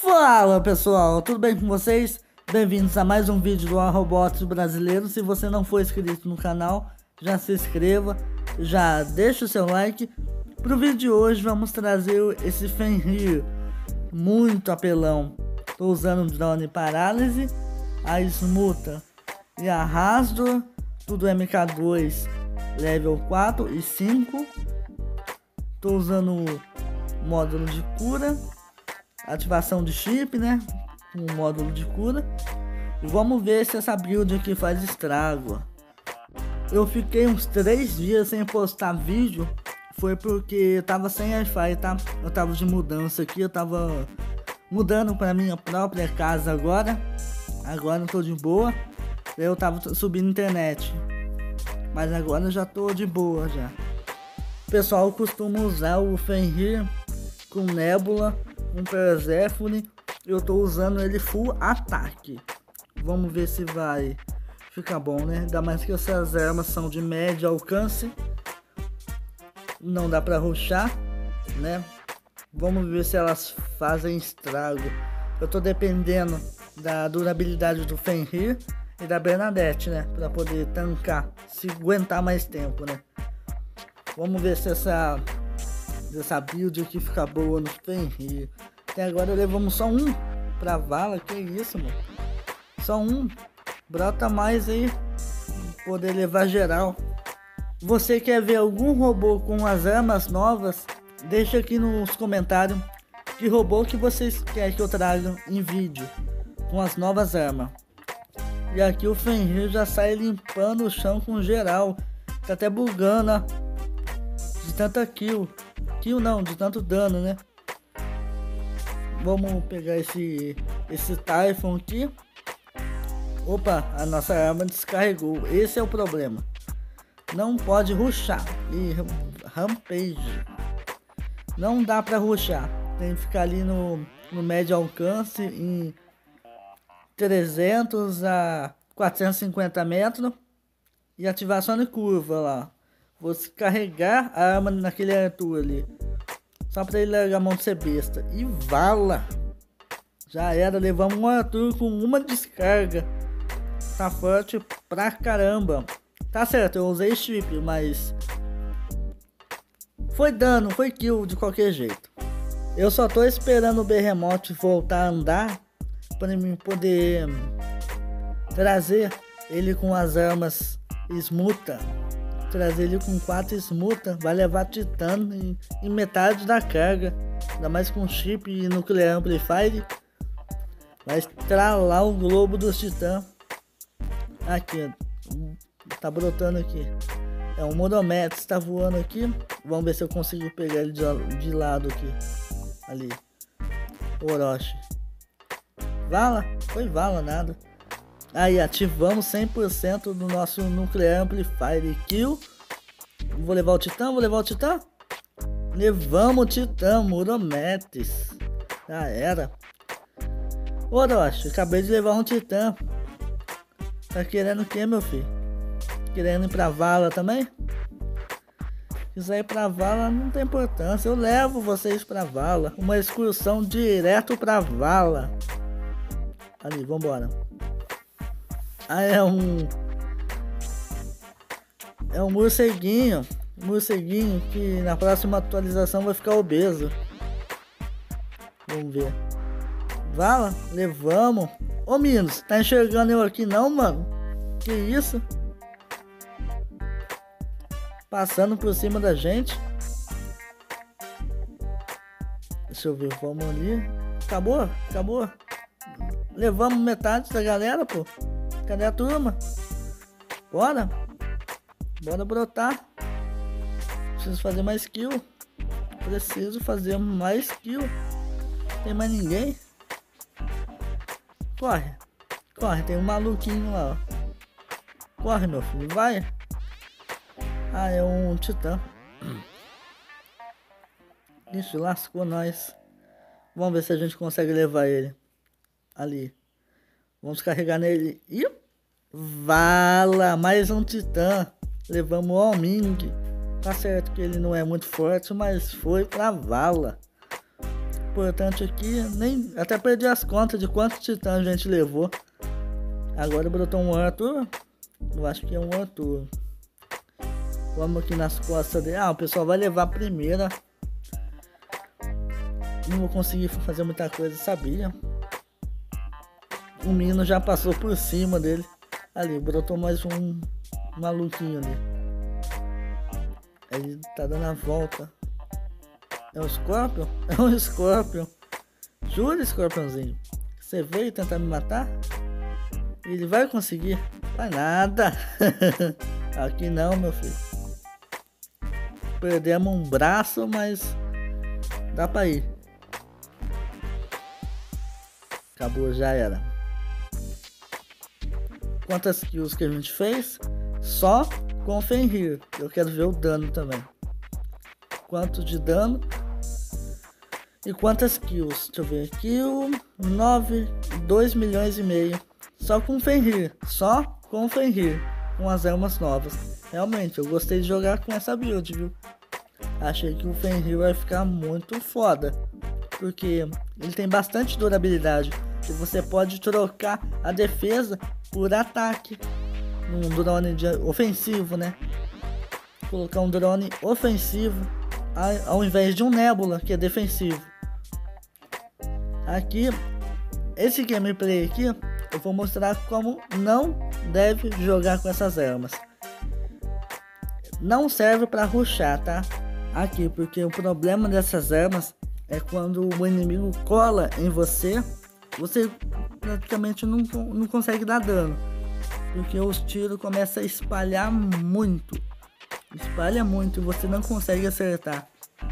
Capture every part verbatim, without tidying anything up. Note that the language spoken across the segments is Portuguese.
Fala pessoal, tudo bem com vocês? Bem-vindos a mais um vídeo do Robots Brasileiro. Se você não for inscrito no canal, já se inscreva, já deixa o seu like. Pro vídeo de hoje vamos trazer esse Fenrir muito apelão. Tô usando o drone Parálise, a Smuta e a Rasdor, tudo M K dois level quatro e cinco. Tô usando o módulo de cura, ativação de chip, né? Um módulo de cura. E vamos ver se essa build aqui faz estrago. Eu fiquei uns três dias sem postar vídeo. Foi porque eu tava sem Wi-Fi, tá? Eu tava de mudança aqui, eu tava mudando pra minha própria casa agora. Agora eu tô de boa. Eu tava subindo internet, mas agora eu já tô de boa já. O pessoal costuma usar o Fenrir com Nebula, com Persephone. Eu tô usando ele full ataque. Vamos ver se vai ficar bom, né? Ainda mais que essas armas são de médio alcance. Não dá pra rushar, né? Vamos ver se elas fazem estrago. Eu tô dependendo da durabilidade do Fenrir e da Bernadette, né? Pra poder tancar, se aguentar mais tempo, né? Vamos ver se essa, essa build aqui fica boa no Fenrir. Até agora levamos só um pra vala. Que isso, mano? Só um. Brota mais aí, poder levar geral. Você quer ver algum robô com as armas novas? Deixa aqui nos comentários que robô que vocês querem que eu traga em vídeo com as novas armas. E aqui o Fenrir já sai limpando o chão com geral. Tá até bugando, ó. De tanta kill. Kill não, de tanto dano, né? Vamos pegar esse esse Typhon aqui. Opa, a nossa arma descarregou. Esse é o problema. Não pode rushar. E Rampage. Não dá pra rushar. Tem que ficar ali no, no médio alcance em trezentos a quatrocentos e cinquenta metros. E ativação de curva lá. Você carregar a arma naquele Arthur ali. Só pra ele largar a mão de ser besta. E vala. Já era. Levamos um Arthur com uma descarga. Tá forte pra caramba. Tá certo, eu usei chip, mas foi dano, foi kill de qualquer jeito. Eu só tô esperando o Behemoth voltar a andar para mim poder trazer ele com as armas Smuta. Trazer ele com quatro Smuta, vai levar Titã em, em metade da carga. Ainda mais com chip e Nuclear Amplifier. Vai estralar o globo dos Titã. Aqui, tá brotando aqui. É um Modometes, tá voando aqui. Vamos ver se eu consigo pegar ele de, de lado aqui. Ali. Orochi. Vala? Foi vala, nada. Aí, ativamos cem por cento do nosso Nuclear Amplifier. Kill. Vou levar o Titã, vou levar o Titã. Levamos o Titã, Modometes. Já era. Orochi, acabei de levar um Titã. Tá querendo o que, meu filho? Querendo ir pra vala também? Isso aí pra vala não tem importância. Eu levo vocês pra vala. Uma excursão direto pra vala. Ali, vambora. Ah, é um... É um morceguinho. Morceguinho que na próxima atualização vai ficar obeso. Vamos ver. Vala, levamos. Ô Minos, tá enxergando eu aqui não, mano? Que isso? Passando por cima da gente. Deixa eu ver, vamos ali. Acabou? Acabou? Levamos metade da galera, pô. Cadê a turma? Bora. Bora brotar. Preciso fazer mais kill. Preciso fazer mais kill. Tem mais ninguém? Corre. Corre, tem um maluquinho lá, ó. Corre, meu filho, vai. Ah, é um Titã. Ixi, lascou nós. Vamos ver se a gente consegue levar ele. Ali. Vamos carregar nele. Ih! Vala! Mais um Titã. Levamos o Alming. Tá certo que ele não é muito forte, mas foi pra vala. importante aqui, nem até perdi as contas de quantos titãs a gente levou. Agora brotou um Arthur. Eu acho que é um Arthur. Vamos aqui nas costas dele. Ah, o pessoal vai levar a primeira. Não vou conseguir fazer muita coisa, sabia? O menino já passou por cima dele. Ali, brotou mais um maluquinho ali. Ele tá dando a volta. É um Scorpion? É um Scorpion. Jura, Scorpionzinho? Você veio tentar me matar? Ele vai conseguir? Vai nada. Aqui não, meu filho. Perdemos um braço, mas dá pra ir. Acabou, já era. Quantas kills que a gente fez? Só com o Fenrir. Eu quero ver o dano também. Quanto de dano? E quantas kills? Deixa eu ver. Kill nove, dois milhões e meio. Só com o Fenrir. Só com o Fenrir. Com as armas novas. Realmente, eu gostei de jogar com essa build, viu? Achei que o Fenrir vai ficar muito foda. Porque ele tem bastante durabilidade. E você pode trocar a defesa por ataque. Um drone de ofensivo, né? Colocar um drone ofensivo ao invés de um Nebula, que é defensivo. Aqui, esse gameplay aqui, eu vou mostrar como não deve jogar com essas armas. Não serve para rushar, tá? Aqui, porque o problema dessas armas é quando o inimigo cola em você, você praticamente não, não consegue dar dano. Porque os tiros começam a espalhar muito. Espalha muito e você não consegue acertar.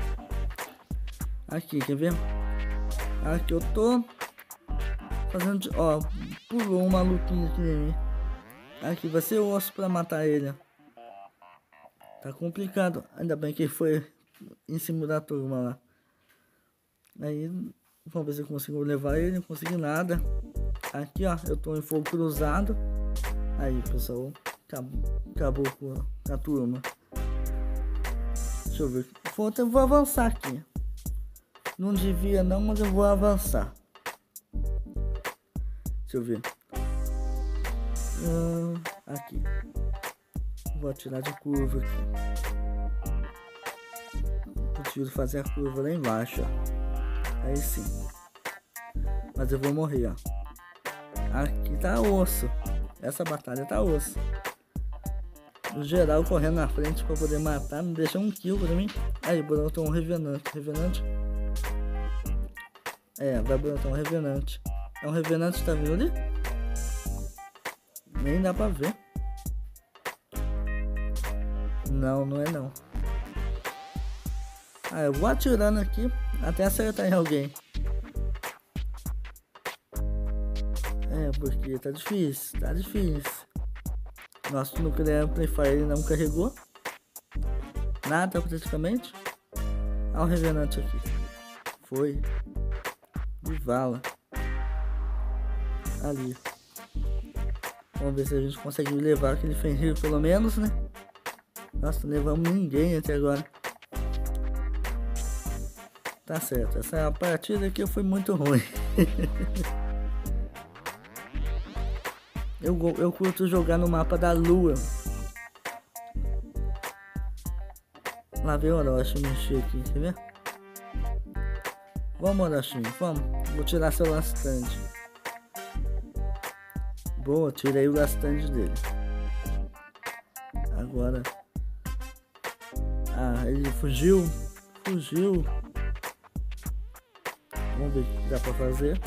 Aqui, quer ver? Aqui eu tô fazendo de... Ó, pulou um maluquinho aqui em mim. Aqui vai ser osso pra matar ele. Tá complicado. Ainda bem que ele foi em cima da turma lá. Aí, vamos ver se eu consigo levar ele. Não consegui nada. Aqui, ó, eu tô em fogo cruzado. Aí, pessoal, acabou, acabou com a turma. Deixa eu ver. Vou, eu vou avançar aqui. Não devia não, mas eu vou avançar. Deixa eu ver. Hum, aqui. Vou atirar de curva aqui. Preciso fazer a curva lá embaixo, ó. Aí sim. Mas eu vou morrer, ó. Aqui tá osso. Essa batalha tá osso. O geral correndo na frente pra poder matar. Não deixa um kill pra mim. Aí, brotou um revenante. Revenante? É, vai brotar um revenante. É um revenante que tá vindo ali? Nem dá pra ver. Não, não é não. Ah, eu vou atirando aqui até acertar em alguém. É, porque tá difícil, tá difícil. Nosso nuclear Play Fire não carregou. Nada praticamente. Olha o revenante aqui. Foi. De vala. Ali. Vamos ver se a gente consegue levar aquele Fenrir pelo menos, né? Nossa, não levamos ninguém até agora. Tá certo, essa partida aqui foi muito ruim. eu, eu curto jogar no mapa da lua. Lá vem o Orochi mexer aqui, quer ver? Vamos, Orochi, vamos. Vou tirar seu last stand. Boa, tirei o last stand dele. Agora... Ah, ele fugiu. Fugiu. Vamos ver o que dá pra fazer.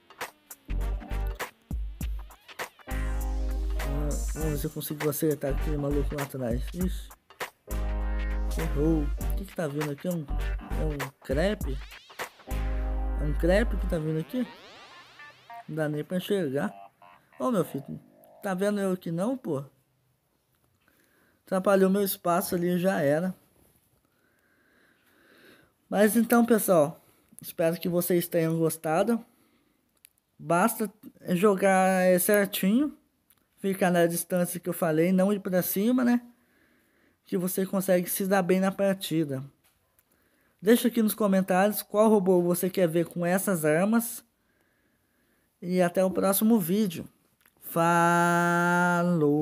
Ah, vamos ver se eu consigo acertar aquele maluco lá atrás. Ixi. Errou. O que que tá vindo aqui? É um, é um crepe? É um crepe que tá vindo aqui? Não dá nem pra enxergar. Ô, meu filho, tá vendo eu aqui não, pô? Atrapalhou meu espaço ali, já era. Mas então, pessoal, espero que vocês tenham gostado. Basta jogar certinho, ficar na distância que eu falei, não ir pra cima, né? Que você consegue se dar bem na partida. Deixa aqui nos comentários qual robô você quer ver com essas armas. E até o próximo vídeo. Falou!